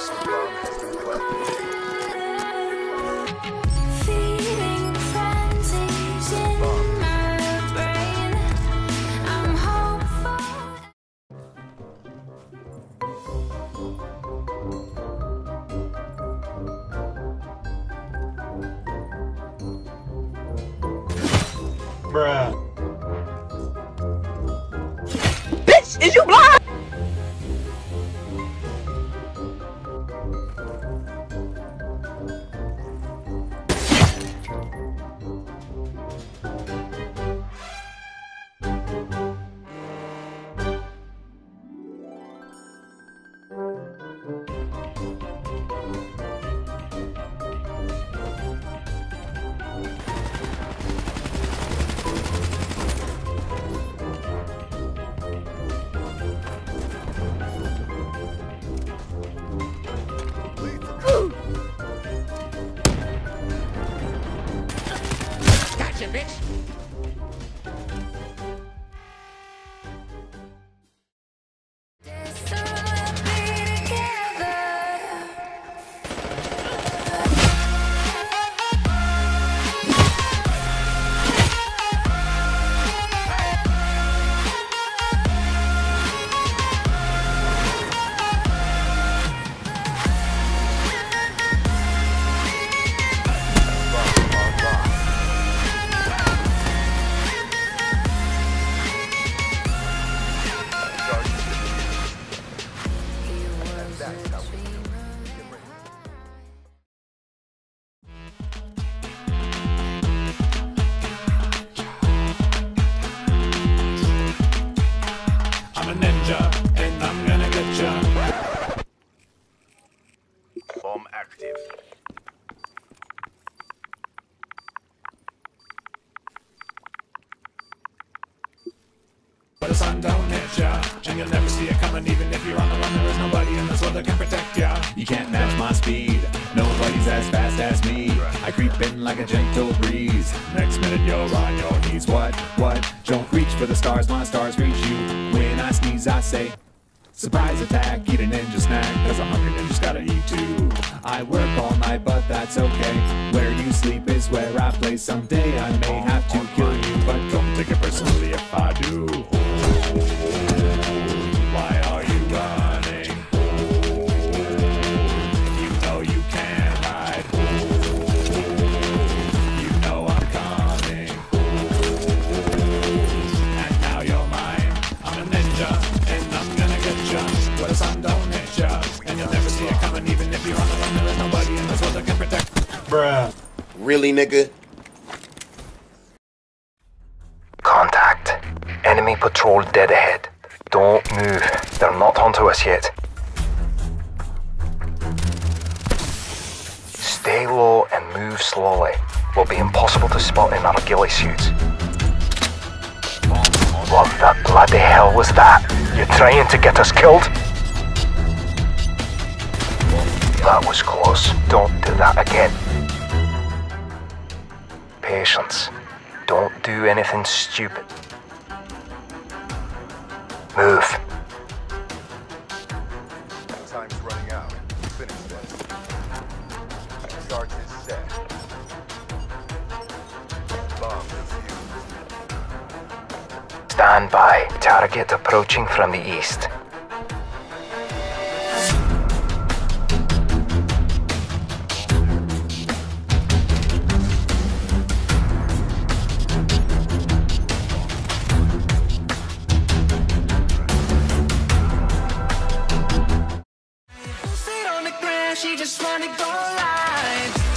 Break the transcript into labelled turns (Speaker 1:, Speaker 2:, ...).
Speaker 1: Bruh.
Speaker 2: Bitch, is you blind? Gotcha, bitch.
Speaker 1: And I'm gonna get ya.
Speaker 3: Bomb active.
Speaker 1: But the sun don't hit ya, and you'll never see it coming. Even if you're on the run, there is nobody in this world that can protect ya. You can't match my speed, nobody's as fast as me. I creep in like a gentle breeze. Next minute you're on your knees. What? Don't reach for the stars, my stars reach you. When I sneeze I say surprise attack, eat a ninja snack, cause a hungry ninja's gotta eat too. I work all night but that's okay, where you sleep is where I play. Someday I may have to kill you, but don't take it personally if I do. Why are you running? You know you can't hide. You know I'm coming. And now you're mine. I'm a ninja, and I'm gonna get ya. Where the sun don't hit ya, and you'll never see it coming. Even if you're on the run, there is nobody in this world that can protect. Bruh.
Speaker 3: Really, nigga?
Speaker 4: Contact. Enemy patrol dead ahead. Don't move. They're not onto us yet. Stay low and move slowly. Will be impossible to spot in our ghillie suits. What the bloody hell was that? You trying to get us killed? That was close. Don't do that again. Patience. Don't do anything stupid. Move.
Speaker 3: Time's running out. Finish this. Start is set. Bomb defused.
Speaker 4: Stand by. Target approaching from the east.
Speaker 2: Sit on the ground, she just wanna go live.